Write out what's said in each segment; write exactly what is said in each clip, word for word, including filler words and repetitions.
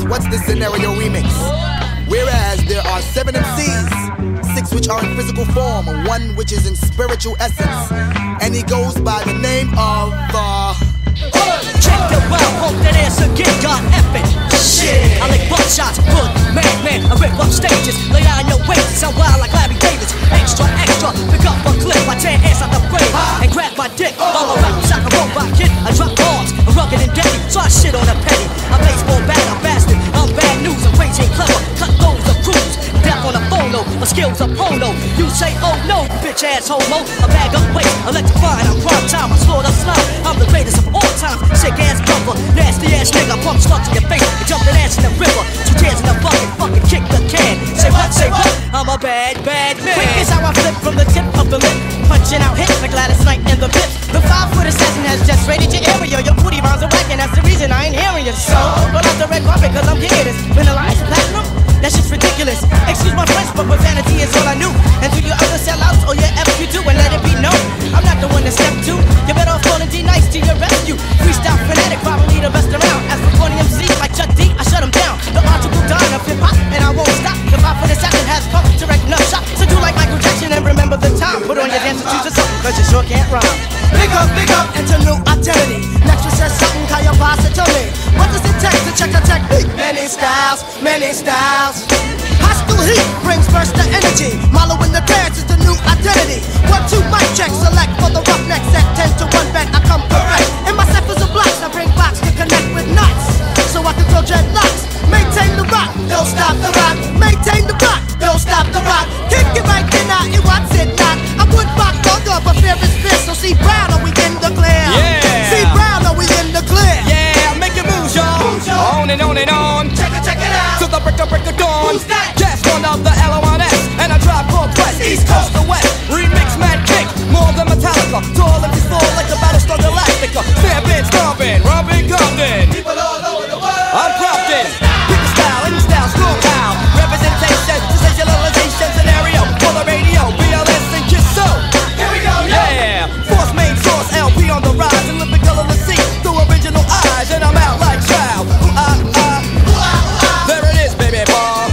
What's the scenario remix? Whereas there are seven M Cs, six which are in physical form, one which is in spiritual essence, and he goes by the name of uh check the well, hope that answer get God effing. Shit, I lick buckshots, good madman, I rip up stages, lay down your weight, sound wild like Larry Davis. Extra, extra, pick up a clip, I tear ass out the frame, and grab my dick, while I rap like a robot kid. I drop bombs, I'm rugged and deadly, so I shit on a penny. I'm baseball bad, I'm bastard, I'm bad news, I'm crazy and clever, cut those of crews, death on a phono, my skills are polo. You say oh no, bitch ass homo, a bag of weight, electrifying, I'm prime time, I slaughter slime, I'm the greatest of all time, sick ass cover, nasty ass nigga, pump slugs in your face, and jumping ass in the river, two tears in the bucket, fucking kick the can. Say what, say what? I'm a bad, bad man. Quick is how I flip from the tip of the lip, punching out hits like Gladys Knight in the pips. The five-foot assassin has just raided your area. Your booty rounds are whacking, that's the reason I ain't hearing you. So, roll out the red carpet, cause I'm getting this. Vanilla-Ice platinum? That shit's ridiculous. Excuse my French, but profanity is all I knew. And to you other sellouts, or your F you do, and let it be known, I'm not the one to step to. You better off calling D Nice to your rescue. Freestyle fanatic, probably the best around. As for corny M C like Chuck D, I shut him down. The article done of hip-hop, and I won't stop. The five-foot assassin has come to wreck enough shot. So do like Michael Jackson and remember the time. Put on your dance and choose a song, cause you sure can't rhyme. Big up, big up, into new identity. Next one says something, can you pass it to me? What does it take to check the technique? Many styles, many styles. Hostile heat brings burst of energy. Marlowe in the dance is the new identity. One, two, mic check, select for the rough neck set. Ten to one bet, I come correct. In my ciphers of blocks, I bring blocks to connect with nuts, so I can throw dreadlocks. Maintain the rock, don't stop the rock. Maintain the rock, don't stop the rock. Kick it right then, now it wants it not. I would rock longer, but fear is fierce. So see Brown, are we in the clear? Yeah. See Brown, are we in the clear? Yeah, make it move, y'all. On and on and on. Check it, check it out. To the break of break of dawn. Who's that? Just one of the L O N S, and I drive called Quest, East Coast to West. Remix mad kick, more than Metallica. Tall and fall like the Battlestar Galactica. Stampin', stompin', rompin', compton. People all over the world. I'm Compton. Pick the style, any style, strong power. Representation, sensationalization scenario. For the radio, B L S and Kiss So. Here we go, yo. Yeah, force main source, L P on the rise. And lyrical in the sea, through original eyes. And I'm out like child. Ooh, ah, ah. Ooh, ah, ooh, ah. There it is, baby boy.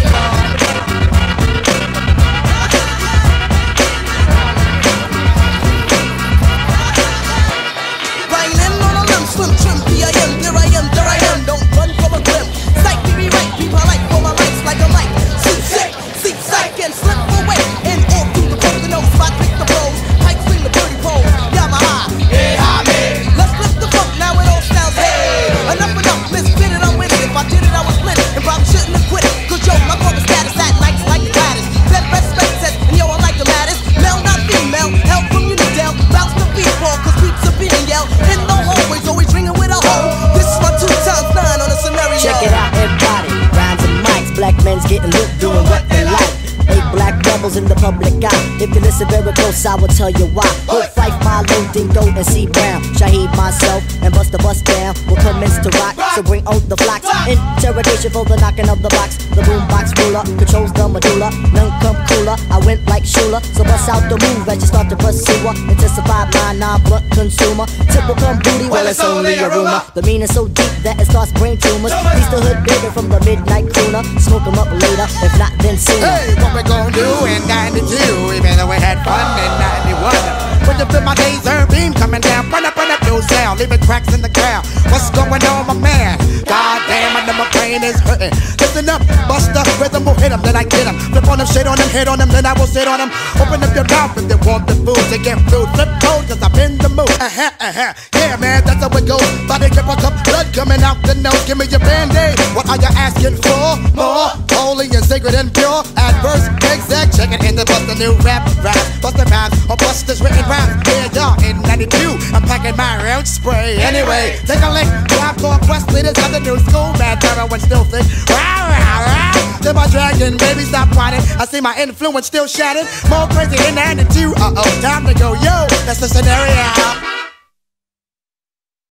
Rhyming on a limb, slim trim, P I M, there I am, there I am. Don't run from a glim. Psych, be right, people like for my lights like a light. See sick, see psych, and slip away. And all through the road, the nose spot, pick the pose. Pike swing the birdie pole, Yamaha. Hey, hi, me. Let's flip the funk, now it all sounds hey. Enough, enough, misfit it, I'm with it. If I did it, I was split it, and probably shouldn't have quit it. Cause yo, my corporate status at nights like Gladys. Bed rest spaces, and yo, I like the maddest. Male, not female, help from you to tell. Bounce the beat ball, cause beats are being yelled. In the hallways, always ringing with a hoe. This is my two times nine on a scenario. Check it out, everybody. Rhymes and mics, black men's getting lit, doing what they like. Eight black rebels in the public eye. If you listen very close, I will tell you why. Go fight, Milo, Dingo, and C Brown. Shaheed, myself, and Busta Bust down. We'll commence to rock, so bring on the flocks. Interrogation for the knocking of the box. The boombox ruler controls the medulla. None come cooler. I went like Shula, so bust out the move as you start to pursue her. Intensified line, non-blunt consumer. Tipple come booty, well it's only a rumor. The meaning so deep that it starts brain tumors. Piece the hood bigger from the midnight crooner. Smoke 'em up later, if not then sooner. Hey, what we gon' do in ninety-two? Even though we had fun in ninety-one. When you feel my laser beam coming down, run up, run up, no sound, leaving cracks in the ground. What's going on, my man? God damn, I know my brain is hurting. Listen up, Busta, rhythm will hit 'em, then I get 'em. Flip on them, shit on them, hit on them, then I will sit on them. Open up your mouth if they want the food, they get food. Flip code, cause I'm in the mood. Uh-huh, uh-huh. Yeah, man, that's how it goes. Body grip a cup, blood coming out the nose. Give me your band-aid. What are you asking for? More holy and sacred and pure. Adverse, exact, check it in the Busta new rap, rap, Busta rhymes, or Busta's written rhymes. Yeah, y'all, in ninety-two, I'm packing my round spray. Anyway, take a lick, Tribe Called Quest leaders of the new school, man, terror and still think. Rah, rah, rah. To my dragon, baby, stop whining. I see my influence still shattered. More crazy in ninety-two, uh-oh, time to go, yo, that's the scenario.